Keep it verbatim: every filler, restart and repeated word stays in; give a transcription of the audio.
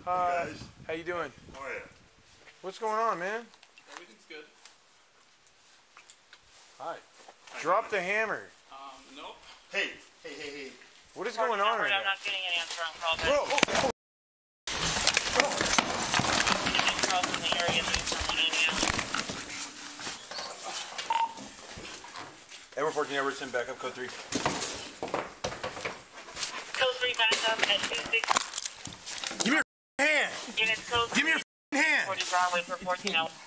Hi. Hey guys. How you doing? How are you? What's going on, man? Everything's good. Hi. Drop the hammer. Um, nope. Hey, hey, hey, hey. What is going on right now? I'm not getting an answer on call back. Bro, oh, oh. Calls in the area that you're coming in, yeah. Edward fourteen, Edward, send back up, code three. Code three back up at two six. Give me your hand! Units code Give me your hand! forty Broadway for fourteen hours.